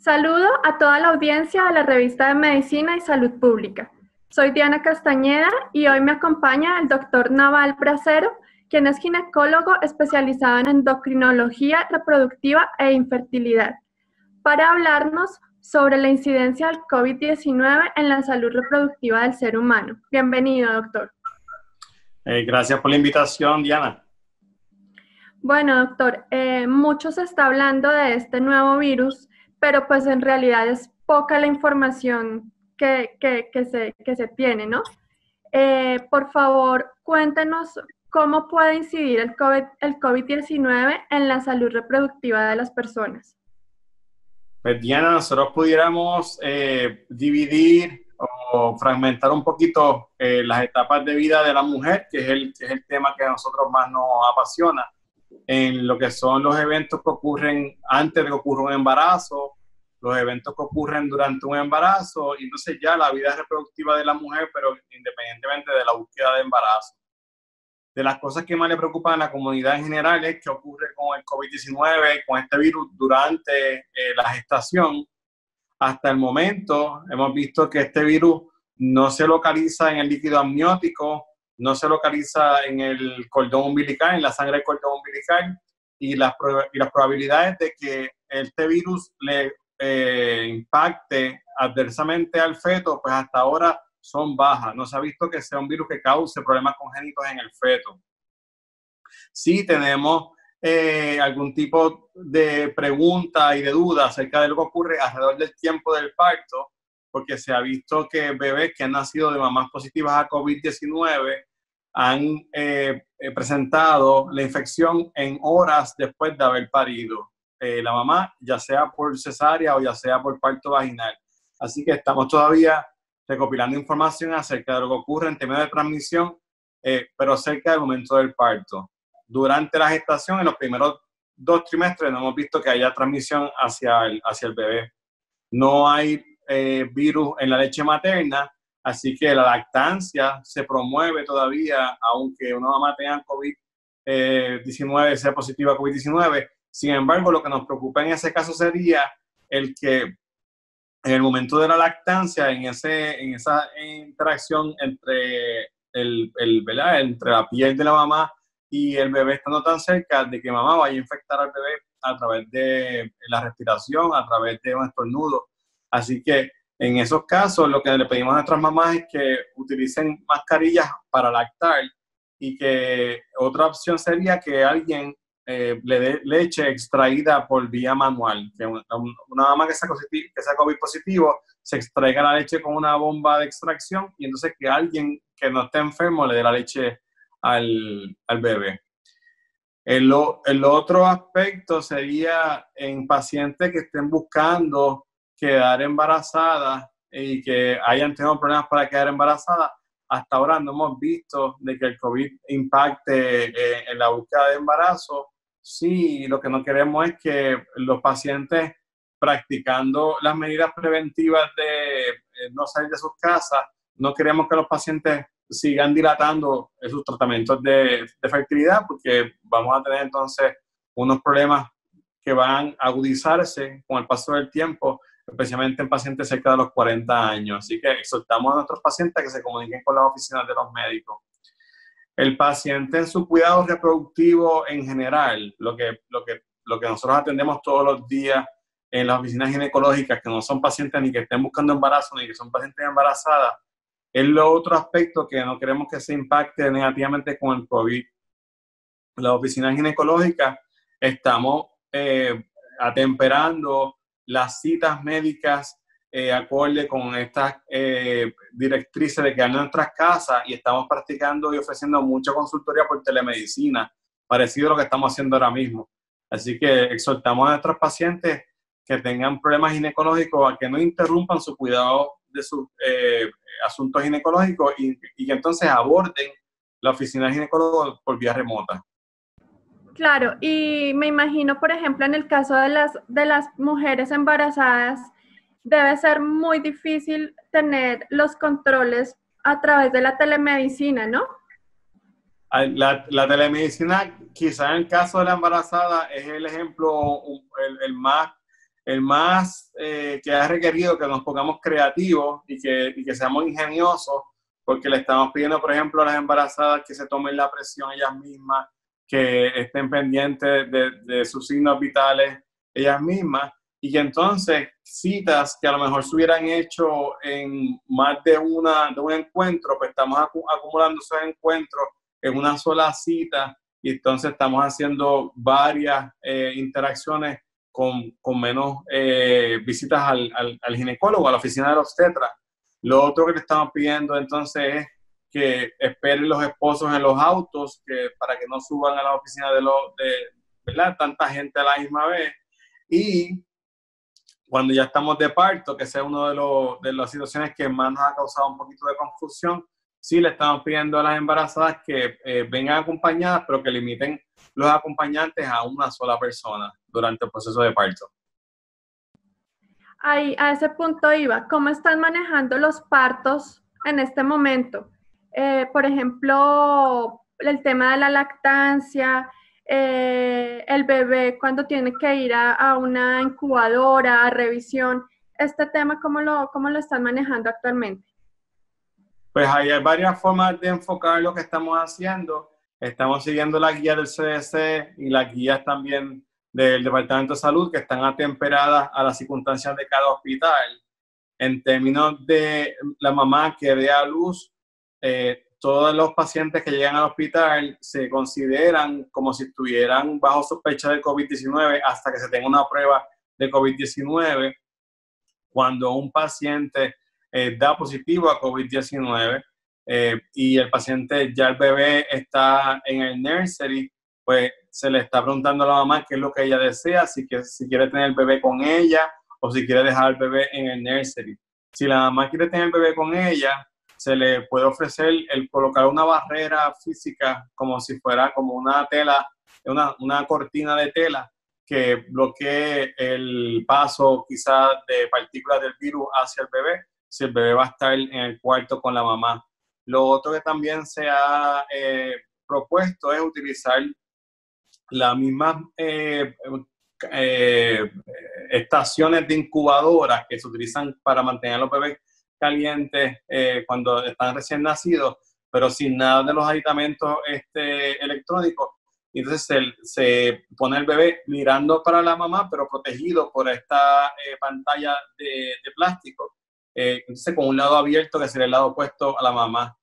Saludo a toda la audiencia de la revista de Medicina y Salud Pública. Soy Diana Castañeda y hoy me acompaña el doctor Naval Bracero, quien es ginecólogo especializado en endocrinología reproductiva e infertilidad, para hablarnos sobre la incidencia del COVID-19 en la salud reproductiva del ser humano. Bienvenido, doctor. Gracias por la invitación, Diana. Bueno, doctor, mucho se está hablando de este nuevo virus, pero pues en realidad es poca la información que se tiene, ¿no? Por favor, cuéntenos cómo puede incidir el COVID-19 en la salud reproductiva de las personas. Pues Diana, nosotros pudiéramos dividir o fragmentar un poquito las etapas de vida de la mujer, que es el tema que a nosotros más nos apasiona, en lo que son los eventos que ocurren antes de que ocurra un embarazo, los eventos que ocurren durante un embarazo, y entonces ya la vida reproductiva de la mujer, pero independientemente de la búsqueda de embarazo. De las cosas que más le preocupan a la comunidad en general es qué ocurre con el COVID-19, con este virus durante la gestación. Hasta el momento hemos visto que este virus no se localiza en el líquido amniótico, no se localiza en el cordón umbilical, en la sangre del cordón umbilical, y las probabilidades de que este virus le impacte adversamente al feto, pues hasta ahora son bajas. No se ha visto que sea un virus que cause problemas congénitos en el feto. Sí tenemos algún tipo de pregunta y de duda acerca de lo que ocurre alrededor del tiempo del parto, porque se ha visto que bebés que han nacido de mamás positivas a COVID-19 han presentado la infección en horas después de haber parido la mamá, ya sea por cesárea o ya sea por parto vaginal. Así que estamos todavía recopilando información acerca de lo que ocurre en términos de transmisión, pero cerca del momento del parto. Durante la gestación, en los primeros 2 trimestres, no hemos visto que haya transmisión hacia el bebé. No hay virus en la leche materna, así que la lactancia se promueve todavía, aunque una mamá tenga COVID-19, sea positiva a COVID-19. Sin embargo, lo que nos preocupa en ese caso sería el que en el momento de la lactancia, en esa interacción entre, entre la piel de la mamá y el bebé estando tan cerca, de que mamá vaya a infectar al bebé a través de la respiración, a través de un estornudo. Así que en esos casos lo que le pedimos a nuestras mamás es que utilicen mascarillas para lactar, y que otra opción sería que alguien le dé leche extraída por vía manual, que una mamá que sea COVID positivo se extraiga la leche con una bomba de extracción, y entonces que alguien que no esté enfermo le dé la leche al bebé. El otro aspecto sería en pacientes que estén buscando quedar embarazadas y que hayan tenido problemas para quedar embarazadas. Hasta ahora no hemos visto de que el COVID impacte en la búsqueda de embarazo. Sí, lo que no queremos es que los pacientes, practicando las medidas preventivas de no salir de sus casas, no queremos que los pacientes sigan dilatando sus tratamientos de fertilidad, porque vamos a tener entonces unos problemas que van a agudizarse con el paso del tiempo, especialmente en pacientes cerca de los 40 años. Así que exhortamos a nuestros pacientes a que se comuniquen con las oficinas de los médicos. El paciente en su cuidado reproductivo en general, lo que nosotros atendemos todos los días en las oficinas ginecológicas, que no son pacientes ni que estén buscando embarazo, ni que son pacientes embarazadas, es lo otro aspecto que no queremos que se impacte negativamente con el COVID. Las oficinas ginecológicas estamos atemperando las citas médicas acorde con estas directrices de quedarnos en nuestras casas, y estamos practicando y ofreciendo mucha consultoría por telemedicina, parecido a lo que estamos haciendo ahora mismo. Así que exhortamos a nuestros pacientes que tengan problemas ginecológicos a que no interrumpan su cuidado de sus asuntos ginecológicos, y que entonces aborden la oficina de ginecólogo por vía remota. Claro, y me imagino, por ejemplo, en el caso de las mujeres embarazadas, debe ser muy difícil tener los controles a través de la telemedicina, ¿no? La telemedicina, quizás en el caso de la embarazada, es el ejemplo el más el más que ha requerido que nos pongamos creativos y que seamos ingeniosos, porque le estamos pidiendo, por ejemplo, a las embarazadas que se tomen la presión ellas mismas, que estén pendientes de sus signos vitales ellas mismas, y que entonces citas que a lo mejor se hubieran hecho en más de un encuentro, pues estamos acumulando esos encuentros en una sola cita, y entonces estamos haciendo varias interacciones con menos visitas al ginecólogo, a la oficina del obstetra. Lo otro que le estamos pidiendo entonces es que esperen los esposos en los autos para que no suban a la oficina ¿verdad? Tanta gente a la misma vez. Y cuando ya estamos de parto, que sea una de las situaciones que más nos ha causado un poquito de confusión, sí le estamos pidiendo a las embarazadas que vengan acompañadas, pero que limiten los acompañantes a una sola persona durante el proceso de parto. Ahí, a ese punto iba. ¿Cómo están manejando los partos en este momento? Por ejemplo, el tema de la lactancia, el bebé cuando tiene que ir a una incubadora, a revisión. Este tema, ¿cómo lo están manejando actualmente? Pues ahí hay varias formas de enfocar lo que estamos haciendo. Estamos siguiendo la guía del CDC y las guías también del Departamento de Salud, que están atemperadas a las circunstancias de cada hospital. En términos de la mamá que dé a luz, todos los pacientes que llegan al hospital se consideran como si estuvieran bajo sospecha de COVID-19 hasta que se tenga una prueba de COVID-19. Cuando un paciente da positivo a COVID-19 y el paciente, ya el bebé está en el nursery, pues se le está preguntando a la mamá qué es lo que ella desea, si quiere tener el bebé con ella o si quiere dejar el bebé en el nursery. Si la mamá quiere tener el bebé con ella, se le puede ofrecer el colocar una barrera física como si fuera como una tela, una cortina de tela que bloquee el paso quizás de partículas del virus hacia el bebé, si el bebé va a estar en el cuarto con la mamá. Lo otro que también se ha propuesto es utilizar las mismas estaciones de incubadoras que se utilizan para mantener a los bebés calientes cuando están recién nacidos, pero sin nada de los aditamentos electrónicos. Y entonces se pone el bebé mirando para la mamá, pero protegido por esta pantalla de plástico. Entonces con un lado abierto que sería el lado opuesto a la mamá.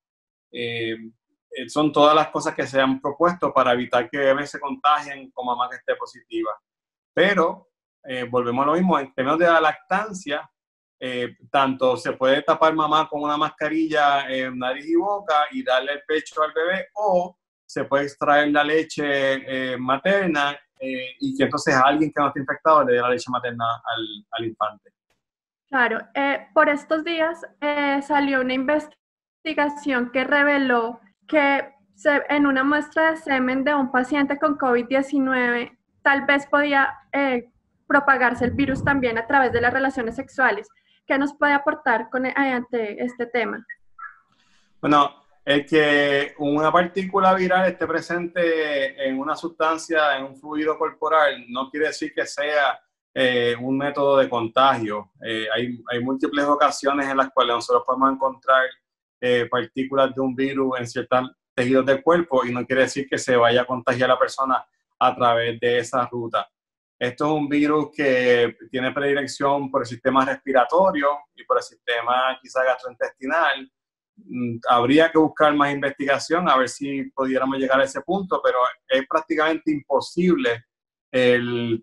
Son todas las cosas que se han propuesto para evitar que bebés se contagien con mamá que esté positiva. Pero volvemos a lo mismo, en términos de la lactancia, tanto se puede tapar mamá con una mascarilla en nariz y boca y darle el pecho al bebé, o se puede extraer la leche materna y que entonces alguien que no esté infectado le dé la leche materna al infante. Claro, por estos días salió una investigación que reveló que en una muestra de semen de un paciente con COVID-19 tal vez podía propagarse el virus también a través de las relaciones sexuales. ¿Qué nos puede aportar ante este tema? Bueno, el que una partícula viral esté presente en una sustancia, en un fluido corporal, no quiere decir que sea un método de contagio. Hay múltiples ocasiones en las cuales nosotros podemos encontrar partículas de un virus en ciertos tejidos del cuerpo y no quiere decir que se vaya a contagiar a la persona a través de esa ruta. Esto es un virus que tiene predilección por el sistema respiratorio y por el sistema quizá gastrointestinal. Habría que buscar más investigación a ver si pudiéramos llegar a ese punto, pero es prácticamente imposible el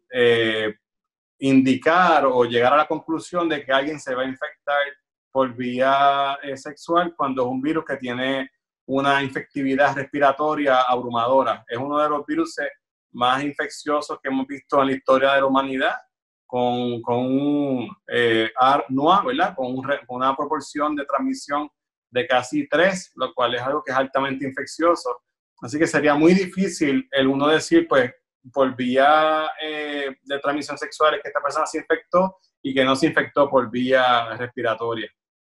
indicar o llegar a la conclusión de que alguien se va a infectar por vía sexual cuando es un virus que tiene una infectividad respiratoria abrumadora. Es uno de los virus más infecciosos que hemos visto en la historia de la humanidad, con un R-NOA, ¿verdad? Con una proporción de transmisión de casi 3, lo cual es algo que es altamente infeccioso. Así que sería muy difícil el uno decir, pues, por vía de transmisión sexual es que esta persona se infectó y que no se infectó por vía respiratoria.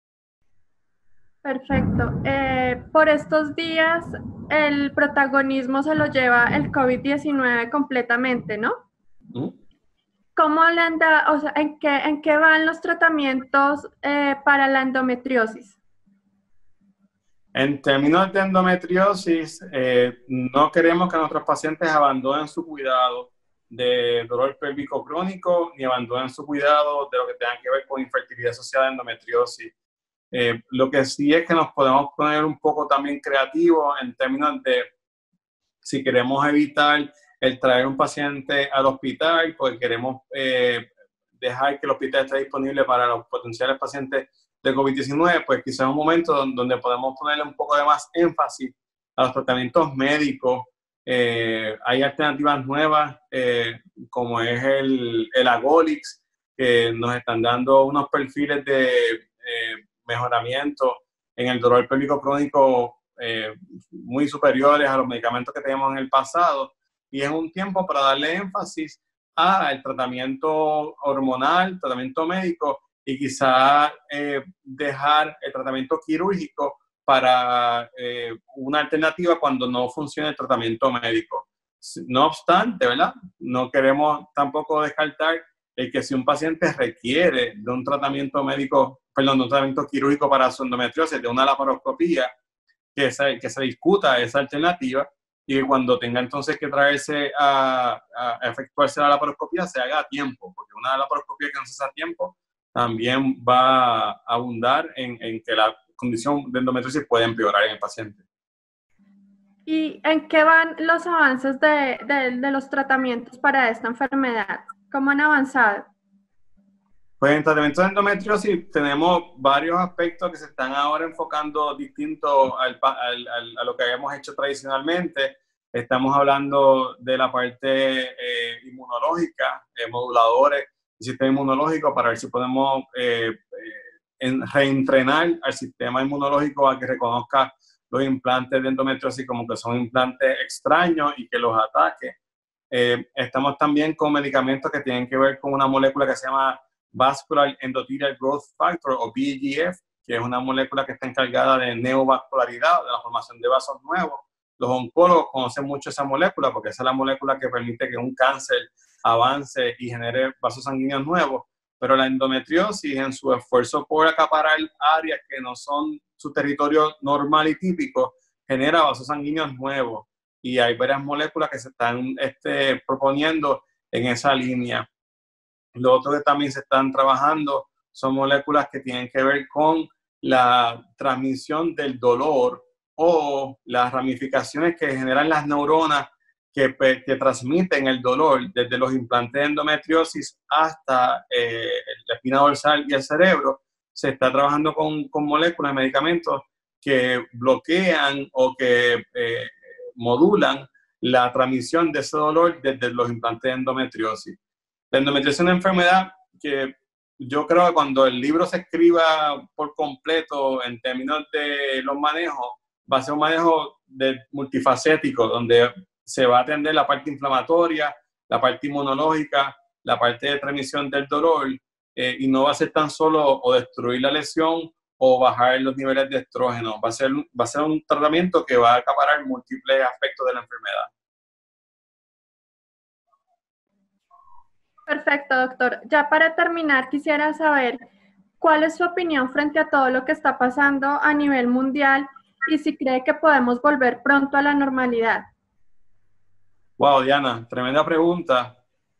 Perfecto. Por estos días el protagonismo se lo lleva el COVID-19 completamente, ¿no? ¿Cómo le anda, o sea, en qué van los tratamientos para la endometriosis? En términos de endometriosis, no queremos que nuestros pacientes abandonen su cuidado de dolor pélvico crónico ni abandonen su cuidado de lo que tenga que ver con infertilidad asociada a endometriosis. Lo que sí es que nos podemos poner un poco también creativos en términos de si queremos evitar el traer un paciente al hospital, porque queremos dejar que el hospital esté disponible para los potenciales pacientes de COVID-19, pues quizás es un momento donde podemos ponerle un poco de más énfasis a los tratamientos médicos. Hay alternativas nuevas, como es el Agolix, que nos están dando unos perfiles de mejoramiento en el dolor pélvico crónico muy superiores a los medicamentos que teníamos en el pasado, y es un tiempo para darle énfasis al tratamiento hormonal, tratamiento médico, y quizá dejar el tratamiento quirúrgico para una alternativa cuando no funcione el tratamiento médico. No obstante, ¿verdad? No queremos tampoco descartar el que si un paciente requiere de un tratamiento médico, perdón, de un tratamiento quirúrgico para su endometriosis, de una laparoscopía, que se discuta esa alternativa, y que cuando tenga entonces que traerse a efectuarse la laparoscopia se haga a tiempo, porque una laparoscopia que no se hace a tiempo también va a abundar en que la condición de endometriosis puede empeorar en el paciente. ¿Y en qué van los avances de los tratamientos para esta enfermedad? ¿Cómo han avanzado? Pues en tratamiento de endometriosis tenemos varios aspectos que se están ahora enfocando distinto a lo que habíamos hecho tradicionalmente. Estamos hablando de la parte inmunológica, moduladores del sistema inmunológico, para ver si podemos reentrenar al sistema inmunológico a que reconozca los implantes de endometriosis como que son implantes extraños y que los ataque. Estamos también con medicamentos que tienen que ver con una molécula que se llama Vascular Endothelial Growth Factor, o VEGF, que es una molécula que está encargada de neovascularidad, de la formación de vasos nuevos. Los oncólogos conocen mucho esa molécula porque esa es la molécula que permite que un cáncer avance y genere vasos sanguíneos nuevos, pero la endometriosis, en su esfuerzo por acaparar áreas que no son su territorio normal y típico, genera vasos sanguíneos nuevos, y hay varias moléculas que se están proponiendo en esa línea. Lo otro que también se están trabajando son moléculas que tienen que ver con la transmisión del dolor o las ramificaciones que generan las neuronas que transmiten el dolor desde los implantes de endometriosis hasta la espina dorsal y el cerebro. Se está trabajando con moléculas, medicamentos que bloquean o que modulan la transmisión de ese dolor desde los implantes de endometriosis. La endometriosis es una enfermedad que yo creo que cuando el libro se escriba por completo en términos de los manejos, va a ser un manejo multifacético, donde se va a atender la parte inflamatoria, la parte inmunológica, la parte de transmisión del dolor, y no va a ser tan solo o destruir la lesión o bajar los niveles de estrógeno. Va a ser un tratamiento que va a acaparar múltiples aspectos de la enfermedad. Perfecto, doctor. Ya para terminar, quisiera saber cuál es su opinión frente a todo lo que está pasando a nivel mundial y si cree que podemos volver pronto a la normalidad. Wow, Diana, tremenda pregunta.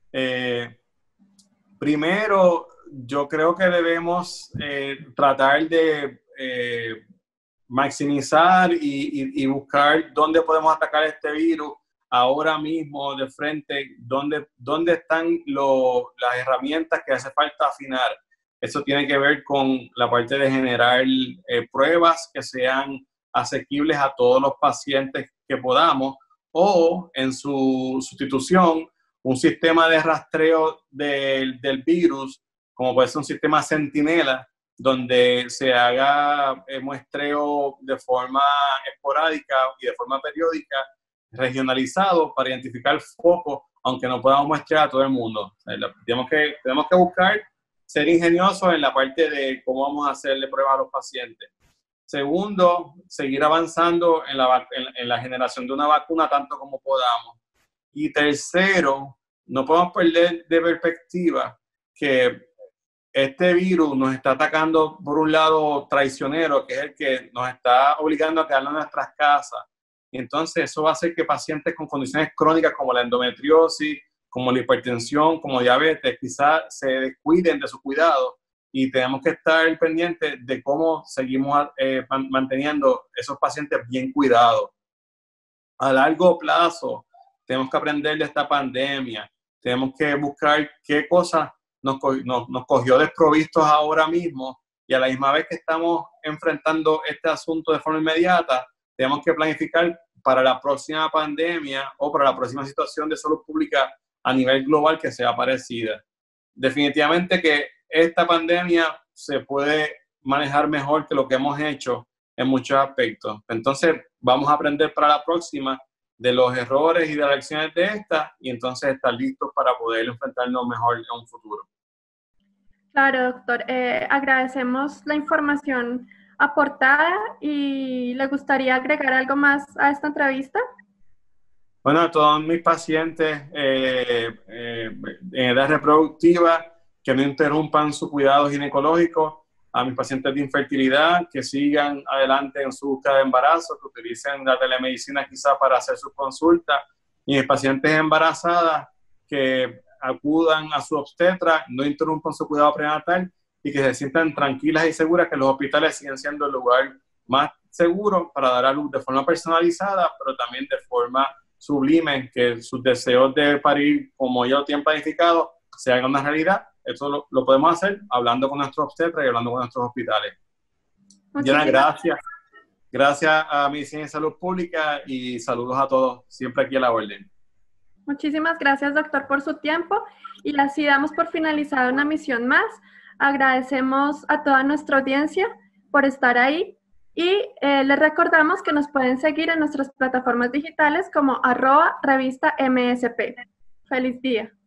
Primero, yo creo que debemos tratar de maximizar y buscar dónde podemos atacar este virus ahora mismo de frente, dónde están las herramientas que hace falta afinar. Eso tiene que ver con la parte de generar pruebas que sean asequibles a todos los pacientes que podamos, o en su sustitución, un sistema de rastreo del virus, como puede ser un sistema Centinela, donde se haga muestreo de forma esporádica y de forma periódica, regionalizado, para identificar focos, aunque no podamos muestrear a todo el mundo. Tenemos que buscar ser ingeniosos en la parte de cómo vamos a hacerle pruebas a los pacientes. Segundo, seguir avanzando en la generación de una vacuna tanto como podamos. Y tercero, no podemos perder de perspectiva que este virus nos está atacando por un lado traicionero, que es el que nos está obligando a quedarnos en nuestras casas. Y entonces eso va a hacer que pacientes con condiciones crónicas como la endometriosis, como la hipertensión, como diabetes, quizás se descuiden de su cuidado y tenemos que estar pendientes de cómo seguimos manteniendo esos pacientes bien cuidados. A largo plazo, tenemos que aprender de esta pandemia, tenemos que buscar qué cosas nos cogió desprovistos ahora mismo y a la misma vez que estamos enfrentando este asunto de forma inmediata, tenemos que planificar para la próxima pandemia o para la próxima situación de salud pública a nivel global que sea parecida. Definitivamente que esta pandemia se puede manejar mejor que lo que hemos hecho en muchos aspectos. Entonces, vamos a aprender para la próxima de los errores y de las lecciones de esta y entonces estar listos para poder enfrentarnos mejor en un futuro. Claro, doctor. Agradecemos la información aportada y ¿le gustaría agregar algo más a esta entrevista? Bueno, a todos mis pacientes en edad reproductiva que no interrumpan su cuidado ginecológico, a mis pacientes de infertilidad que sigan adelante en su búsqueda de embarazo, que utilicen la telemedicina quizá para hacer sus consultas, y mis pacientes embarazadas que acudan a su obstetra, no interrumpan su cuidado prenatal y que se sientan tranquilas y seguras que los hospitales siguen siendo el lugar más seguro para dar a luz de forma personalizada, pero también de forma sublimen, que sus deseos de parir, como ya lo tienen planificado, se hagan una realidad. Eso lo podemos hacer hablando con nuestros obstetras y hablando con nuestros hospitales. Diana, gracias. Gracias a Medicina y Salud Pública y saludos a todos, siempre aquí a la orden. Muchísimas gracias, doctor, por su tiempo y así damos por finalizada una misión más. Agradecemos a toda nuestra audiencia por estar ahí y les recordamos que nos pueden seguir en nuestras plataformas digitales como @revista MSP. Feliz día.